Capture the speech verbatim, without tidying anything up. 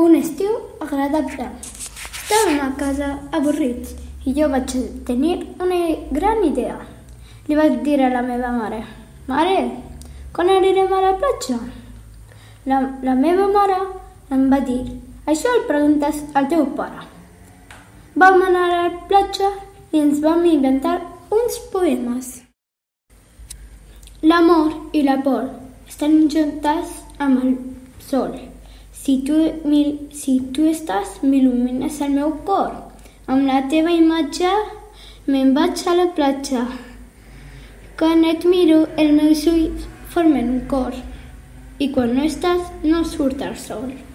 Un estiu agradable. Estàvem a casa avorrits i jo vaig tenir una gran idea. Li vaig dir a la meva mare: «Mare, quan anirem a la platja?» La, la meva mare em va dir: «Això el preguntes al teu pare». Vam anar a la platja i ens vam inventar uns poemes. L'amor i la por estan juntes amb el sol. Si tu, si tu estàs, m'il·lumines el meu cor. Amb la teva imatge me'n vaig a la platja. Quan et miro, els meus ulls formen un cor. I quan no estàs, no surt el sol.